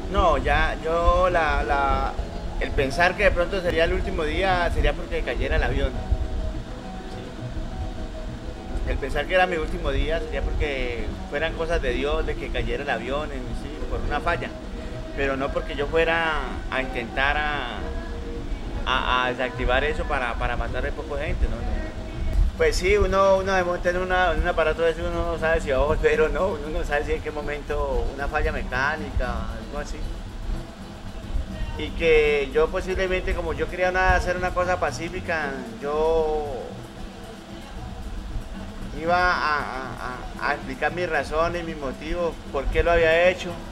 No, ya yo el pensar que de pronto sería el último día sería porque cayera el avión. El pensar que era mi último día sería porque fueran cosas de Dios, de que cayera el avión, sí, por una falla. Pero no porque yo fuera a intentar a desactivar eso para matar a poco de gente, ¿no? Pues sí, uno de monta en un aparato de eso, uno no sabe si va a volver o no, uno no sabe si en qué momento una falla mecánica, algo así. Y que yo posiblemente, como yo quería hacer una cosa pacífica, yo iba a explicar mis razones, mis motivos, por qué lo había hecho,